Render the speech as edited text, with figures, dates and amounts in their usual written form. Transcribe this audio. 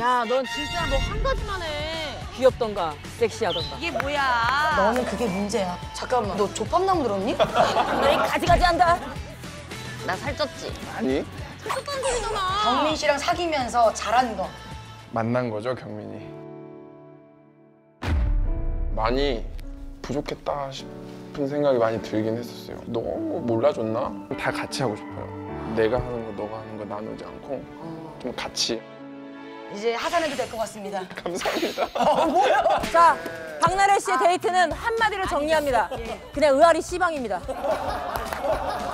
야, 넌 진짜 뭐 한 가지만 해. 귀엽던가 섹시하던가. 이게 뭐야? 너는 그게 문제야. 잠깐만, 너 조팝남 들었니? 너희 가지가지 한다. 나 살쪘지? 아니, 살쪘다는 소리잖아. 경민 씨랑 사귀면서 잘한 거. 만난 거죠, 경민이. 많이 부족했다 싶은 생각이 많이 들긴 했었어요. 너무 몰라줬나? 다 같이 하고 싶어요. 내가 하는 거, 너가 하는 거 나누지 않고 좀 같이. 이제 하산해도 될 것 같습니다. 감사합니다. 자, 박나래 씨의 데이트는 한마디로 정리합니다. 그냥 의아리 씨방입니다.